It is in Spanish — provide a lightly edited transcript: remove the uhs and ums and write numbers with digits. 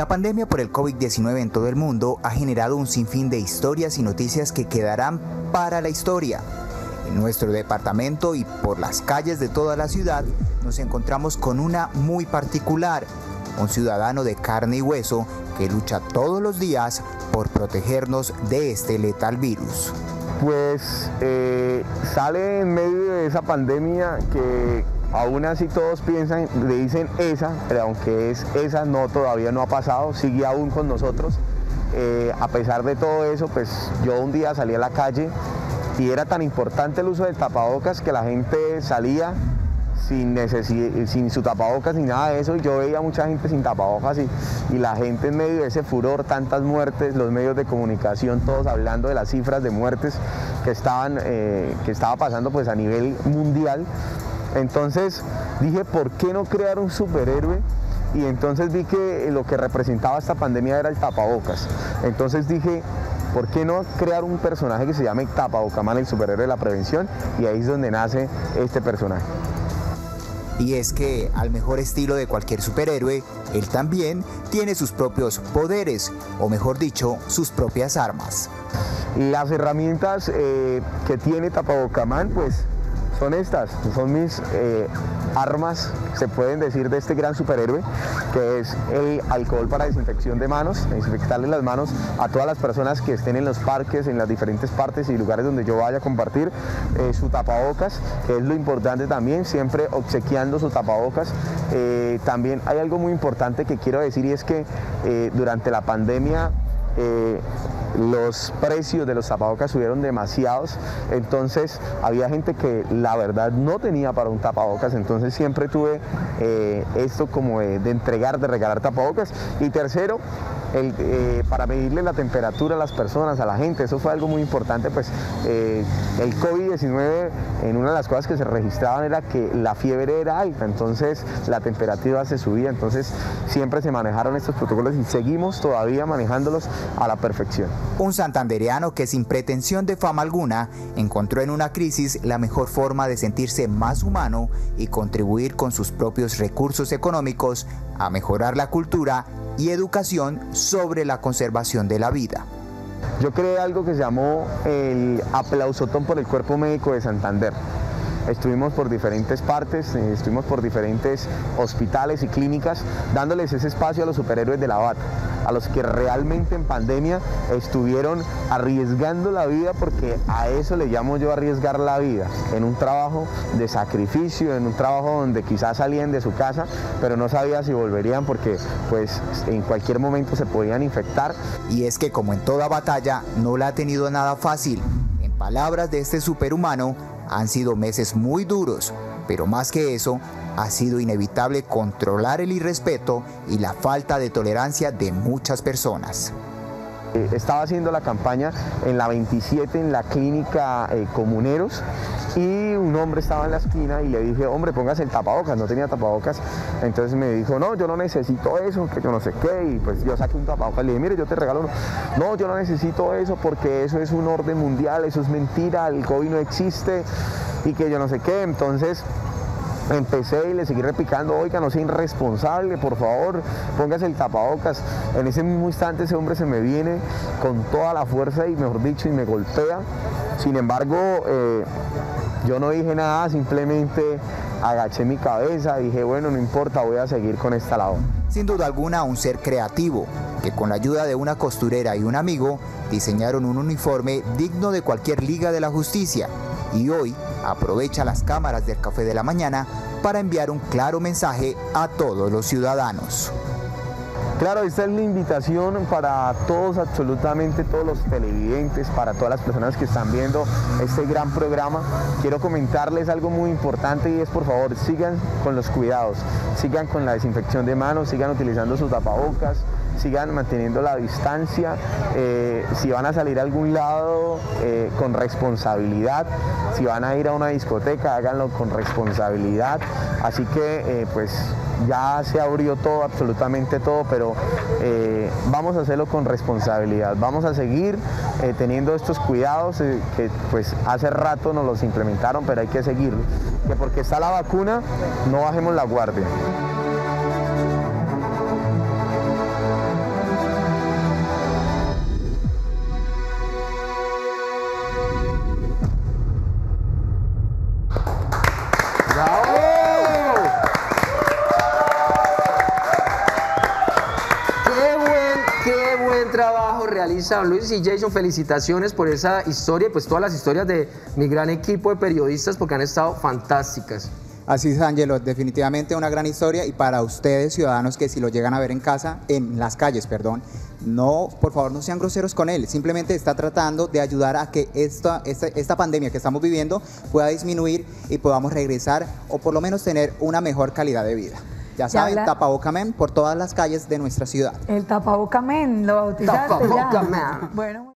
La pandemia por el COVID-19 en todo el mundo ha generado un sinfín de historias y noticias que quedarán para la historia. En nuestro departamento y por las calles de toda la ciudad nos encontramos con una muy particular, un ciudadano de carne y hueso que lucha todos los días por protegernos de este letal virus. Pues sale en medio de esa pandemia que aún así todos piensan, le dicen esa, pero aunque es esa, no, todavía no ha pasado, sigue aún con nosotros. A pesar de todo eso, pues yo un día salí a la calle y era tan importante el uso del tapabocas que la gente salía sin su tapabocas ni nada de eso, y yo veía mucha gente sin tapabocas y la gente en medio de ese furor, tantas muertes, los medios de comunicación todos hablando de las cifras de muertes que estaba pasando pues a nivel mundial. Entonces dije, ¿por qué no crear un superhéroe? Y entonces vi que lo que representaba esta pandemia era el tapabocas. Entonces dije, ¿por qué no crear un personaje que se llame Tapabocaman, el superhéroe de la prevención? Y ahí es donde nace este personaje. Y es que, al mejor estilo de cualquier superhéroe, él también tiene sus propios poderes, o mejor dicho, sus propias armas. Las herramientas que tiene Tapabocaman, pues, son estas, son mis armas, se pueden decir, de este gran superhéroe, que es el alcohol para desinfección de manos, desinfectarle las manos a todas las personas que estén en los parques, en las diferentes partes y lugares donde yo vaya a compartir, su tapabocas, que es lo importante también, siempre obsequiando su tapabocas. También hay algo muy importante que quiero decir, y es que durante la pandemia los precios de los tapabocas subieron demasiados, entonces había gente que la verdad no tenía para un tapabocas, entonces siempre tuve esto como de regalar tapabocas. Y tercero, para medirle la temperatura a las personas, a la gente, eso fue algo muy importante, pues el COVID-19, en una de las cosas que se registraban era que la fiebre era alta, entonces la temperatura se subía, entonces siempre se manejaron estos protocolos y seguimos todavía manejándolos a la perfección. Un santandereano que sin pretensión de fama alguna encontró en una crisis la mejor forma de sentirse más humano y contribuir con sus propios recursos económicos a mejorar la cultura y educación sobre la conservación de la vida. Yo creé algo que se llamó el aplausotón por el Cuerpo Médico de Santander. Estuvimos por diferentes partes, estuvimos por diferentes hospitales y clínicas, dándoles ese espacio a los superhéroes de la bata, a los que realmente en pandemia estuvieron arriesgando la vida, porque a eso le llamo yo arriesgar la vida, en un trabajo de sacrificio, en un trabajo donde quizás salían de su casa, pero no sabían si volverían porque pues en cualquier momento se podían infectar. Y es que, como en toda batalla, no la ha tenido nada fácil. En palabras de este superhumano, han sido meses muy duros, pero más que eso, ha sido inevitable controlar el irrespeto y la falta de tolerancia de muchas personas. Estaba haciendo la campaña en la 27 en la clínica Comuneros, y un hombre estaba en la esquina y le dije, hombre, póngase el tapabocas, no tenía tapabocas. Entonces me dijo, no, yo no necesito eso, que yo no sé qué, y pues yo saqué un tapabocas, le dije, mire, yo te regalo uno. No, yo no necesito eso porque eso es un orden mundial, eso es mentira, el COVID no existe y que yo no sé qué. Entonces empecé y le seguí replicando, oiga, no sea irresponsable, por favor, póngase el tapabocas. En ese mismo instante ese hombre se me viene con toda la fuerza y, mejor dicho, y me golpea. Sin embargo, yo no dije nada, simplemente agaché mi cabeza, dije, bueno, no importa, voy a seguir con esta labor. Sin duda alguna, un ser creativo, que con la ayuda de una costurera y un amigo, diseñaron un uniforme digno de cualquier liga de la justicia, y hoy aprovecha las cámaras del Café de la Mañana para enviar un claro mensaje a todos los ciudadanos. Claro, esta es la invitación para todos, absolutamente todos los televidentes, para todas las personas que están viendo este gran programa. Quiero comentarles algo muy importante, y es, por favor, sigan con los cuidados, sigan con la desinfección de manos, sigan utilizando sus tapabocas, sigan manteniendo la distancia, si van a salir a algún lado, con responsabilidad, si van a ir a una discoteca, háganlo con responsabilidad. Así que pues ya se abrió todo, absolutamente todo, pero vamos a hacerlo con responsabilidad, vamos a seguir teniendo estos cuidados que pues hace rato nos los implementaron, pero hay que seguirlo, que porque está la vacuna no bajemos la guardia. Luisa, don Luis y Jason, felicitaciones por esa historia y pues todas las historias de mi gran equipo de periodistas porque han estado fantásticas. Así es, Ángelo, definitivamente una gran historia y para ustedes, ciudadanos, que si lo llegan a ver en casa, en las calles, perdón, no, por favor, no sean groseros con él, simplemente está tratando de ayudar a que esta pandemia que estamos viviendo pueda disminuir y podamos regresar o por lo menos tener una mejor calidad de vida. Ya saben, Tapabocamen por todas las calles de nuestra ciudad. El Tapabocamen, lo bautizaste ya. Tapabocamen. Bueno.